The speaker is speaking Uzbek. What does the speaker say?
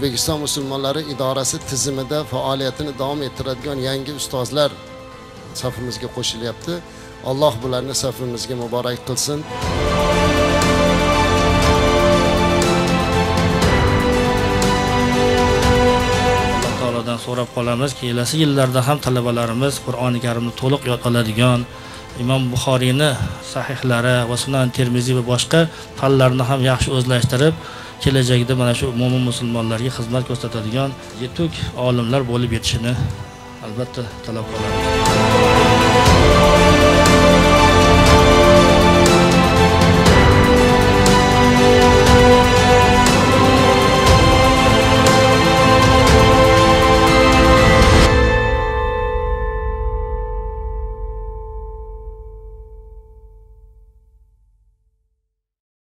O'zbekiston musulmonlari idorasi tizimida faoliyatini davom ettiradigan yangi ustozlar safimizga qo'shilyapti. Alloh bularni safimizga muborak qilsin. Alloh taolodan so'rab qolamiz, kelasi yillarda ham talabalarimiz Qur'oni Karimni to'liq yod oladigan, Imom Buxoriyni sahihlari va Sunan Termiziy va boshqa fanlarni ham yaxshi o'zlashtirib, kelajakda mana shu mo'min musulmonlarga xizmat ko'rsatadigan yetuk olimlar bo'lib yetishini albatta talab qilamiz.